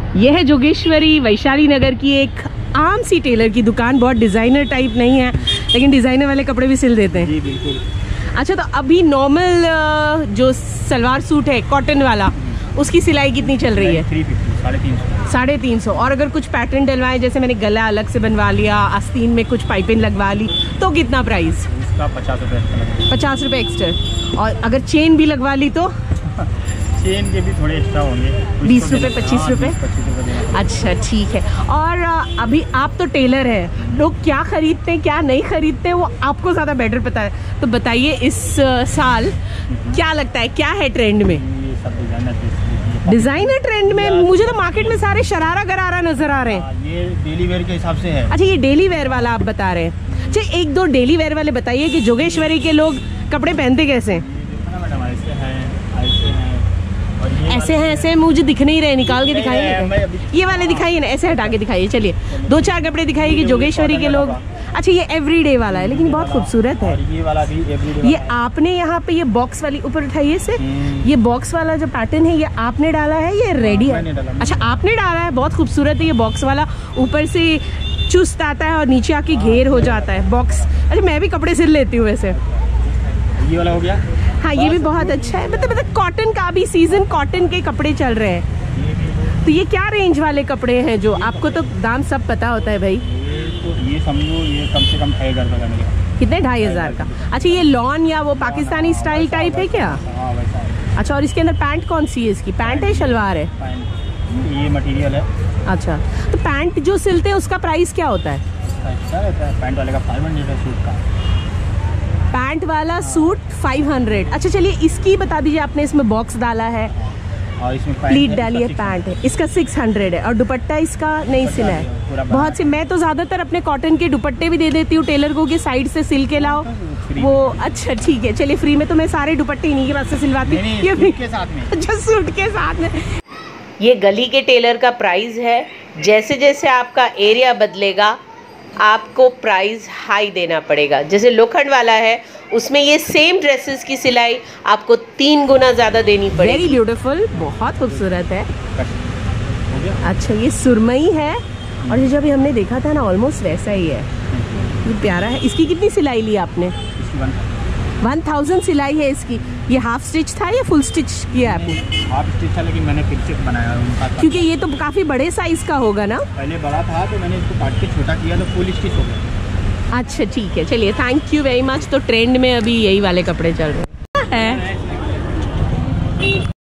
यह है जोगेश्वरी वैशाली नगर की एक आम सी टेलर की दुकान। बहुत डिज़ाइनर टाइप नहीं है, लेकिन डिज़ाइनर वाले कपड़े भी सिल देते हैं। जी बिल्कुल। अच्छा, तो अभी नॉर्मल जो सलवार सूट है कॉटन वाला, उसकी सिलाई कितनी चल रही है? 350, 350। और अगर कुछ पैटर्न डलवाए, जैसे मैंने गला अलग से बनवा लिया, आस्तीन में कुछ पाइपिंग लगवा ली, तो कितना प्राइस? उसका 50 रुपये। 50 रुपये एक्स्ट्रा। और अगर चेन भी लगवा ली तो? चेन के भी थोड़े एक्स्ट्रा होंगे, 20 रुपये, 25 रुपये। 25 रुपये। अच्छा ठीक है। और अभी आप तो टेलर हैं, लोग क्या खरीदते हैं क्या नहीं खरीदते हैं वो आपको ज़्यादा बेटर पता है, तो बताइए इस साल क्या लगता है, क्या है ट्रेंड में? ये सब डिज़ाइनर ट्रेंड में मुझे तो मार्केट में सारे शरारा गरारा नजर आ रहे हैं। ये डेली वेयर के हिसाब से है। अच्छा, ये डेली वेयर वाला आप बता रहे हैं। अच्छा, एक दो डेली वेयर वाले बताइए कि जोगेश्वरी के लोग कपड़े पहनते कैसे हैं? मैडम ऐसे हैं, ऐसे हैं, मुझे दिख नहीं रहे, निकाल के दिखाइए। ये वाले दिखाइए ना, ऐसे हटा के दिखाइए। चलिए 2-4 कपड़े दिखाइए कि जोगेश्वरी के लोग। अच्छा, ये एवरीडे वाला है, लेकिन बहुत खूबसूरत है। ये वाला भी एवरीडे। ये आपने यहाँ पे ये बॉक्स वाली ऊपर उठाइए से, ये बॉक्स वाला जो पैटर्न है ये आपने डाला है, ये रेडी है? अच्छा, आपने डाला है, बहुत खूबसूरत है ये बॉक्स वाला। ऊपर से चुस्त आता है और नीचे आके घेर हो जाता है बॉक्स। अच्छा, मैं भी कपड़े सिल लेती हूँ वैसे। ये वाला हो गया। हाँ, ये भी बहुत अच्छा है। मतलब कॉटन का भी सीजन, कॉटन के कपड़े चल रहे हैं। तो ये क्या रेंज वाले कपड़े हैं जो आपको तो दाम सब पता होता है भाई? ये समझो ये कम से कम 2500 का मिलेगा। कितने? 2500 का। अच्छा, ये लॉन या वो पाकिस्तानी स्टाइल टाइप है क्या? हाँ वैसा है। अच्छा, और इसके अंदर पैंट कौन सी है इसकी? पैंट है शलवार है? ये मटेरियल है। अच्छा, तो पैंट जो सिलते हैं उसका प्राइस क्या होता है? अच्छा रहता है, पैंट वाले का 500 है सूट का। पैंट वाला सूट 500। अच्छा चलिए, इसकी बता दीजिए, आपने इसमें बॉक्स डाला है और इसमें प्लीट डाली है, पैंट है, इसका 600 है। और दुपट्टा इसका नहीं सिला है बहुत से। मैं तो ज़्यादातर अपने कॉटन के दुपट्टे भी दे देती हूँ टेलर को कि साइड से सिल के लाओ वो। अच्छा ठीक है, चलिए फ्री में तो मैं सारे दुपट्टे इन्हीं के पास से सिलवाती हूँ। ये सूट के साथ में। अच्छा, सूट के साथ में। ये गली के टेलर का प्राइस है। जैसे जैसे आपका एरिया बदलेगा आपको प्राइस हाई देना पड़ेगा। जैसे लोखंड वाला है, उसमें ये सेम ड्रेसेस की सिलाई आपको 3 गुना ज़्यादा देनी पड़ेगी। वेरी ब्यूटीफुल, बहुत खूबसूरत है। अच्छा, ये सुरमई है, और ये जो अभी हमने देखा था ना ऑलमोस्ट वैसा ही है। ये प्यारा है। इसकी कितनी सिलाई ली आपने? 1000 सिलाई है इसकी। ये हाफ स्टिच था या फुल स्टिच किया आपने? हाफ स्टिच था, लेकिन मैंने फिर से बनाया उनका, क्योंकि ये तो काफ़ी बड़े साइज़ का होगा ना। पहले बड़ा था तो मैंने इसको काट के छोटा किया तो फुल स्टिच हो गया। अच्छा ठीक है, चलिए थैंक यू वेरी मच। तो ट्रेंड में अभी यही वाले कपड़े चल रहे हैं।